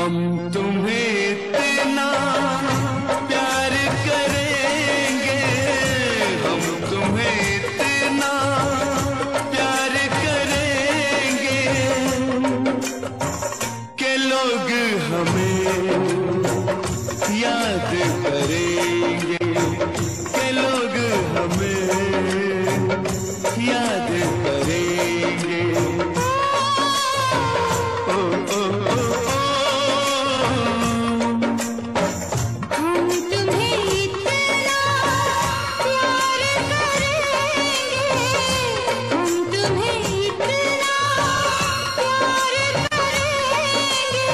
हम तुम्हें इतना प्यार करेंगे, हम तुम्हें इतना प्यार करेंगे कि लोग हमें याद करेंगे, कि लोग हमें याद करेंगे। ओ, ओ, ओ, हम तुम्हें इतना प्यार करेंगे, हम तुम्हें इतना प्यार करेंगे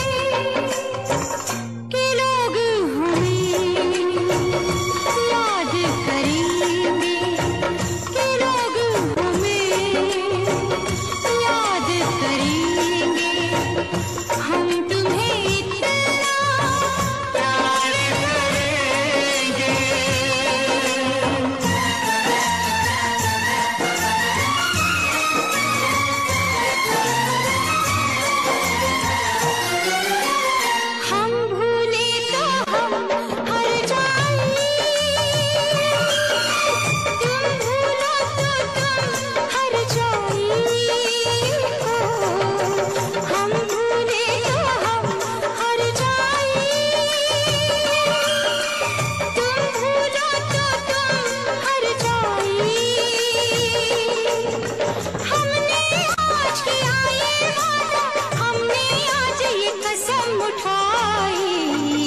कि लोग हमें याद करेंगे, कि लोग हमें याद करेंगे। हम तुम्हें इतना प्यार करेंगे। हम भूले तो हम हर जाएं, तुम भूलो तो तुम हर जाएं। हम भूले तो हम हर जाएं, तुम भूलो तो तुम हर जाएं। हमने आज किया ये वादा, हमने आज ये कसम उठाई,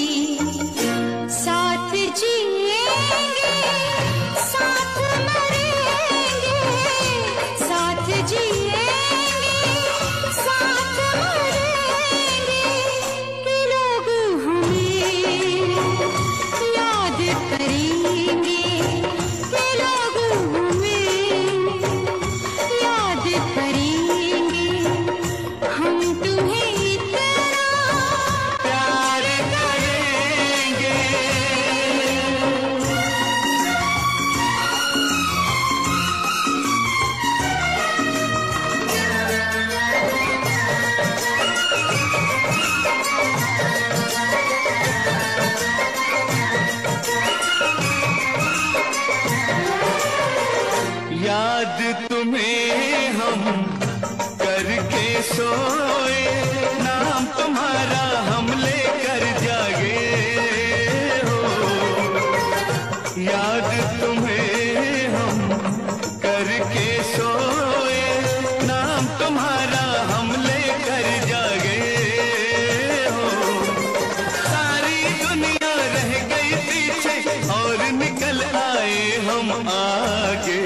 साथ जिएंगे साथ मरेंगे, साथ जिएंगे साथ मरेंगे कि लोग हमें याद करेंगे, कि लोग हमें याद करेंगे। हम तुम्हें इतना प्यार करेंगे। याद तुम्हें हम करके सोए, नाम तुम्हारा हम लेकर जागे हो। याद तुम्हें हम करके सोए, नाम तुम्हारा हम लेकर जागे हो। सारी दुनिया रह गई पीछे और निकल आए हम आगे।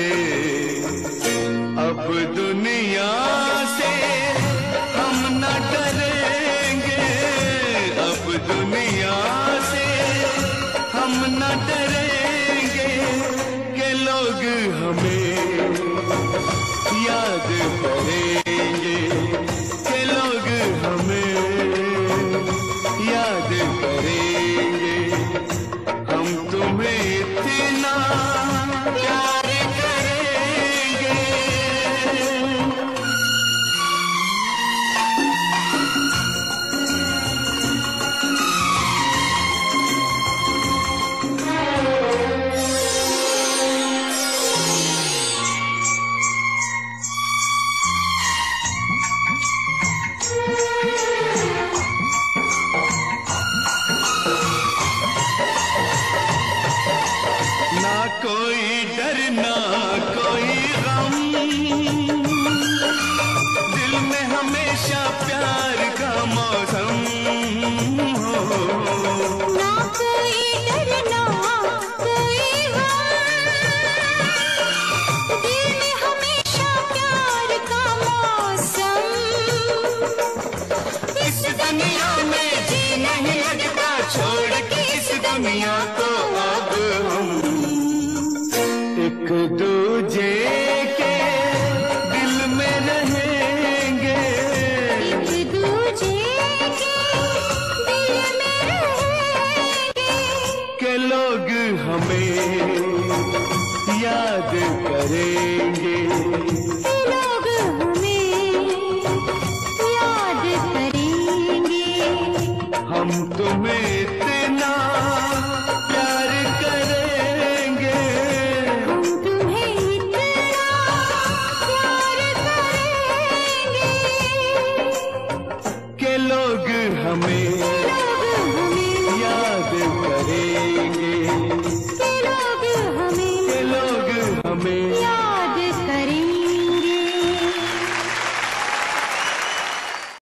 अब दुनिया से हम न डरेंगे, अब दुनिया से हम न डरेंगे कि लोग हमें याद करेंगे, कि लोग हमें याद करेंगे। हम तुम्हें इतना प्यार करेंगे। ना कोई डर ना कोई गम, दिल में हमेशा प्यार का मौसम हो। ना कोई डर ना कोई गम, दिल में हमेशा प्यार का मौसम। इस दुनिया में जी नहीं लगता, छोड़ के इस दुनिया को अब हम एक दूजे के दिल में रहेंगे, एक दूजे के दिल में रहेंगे के लोग हमें याद करेंगे, लोग हमें याद करेंगे। लोग हमें याद करेंगे, के लोग हमें के लोग हमें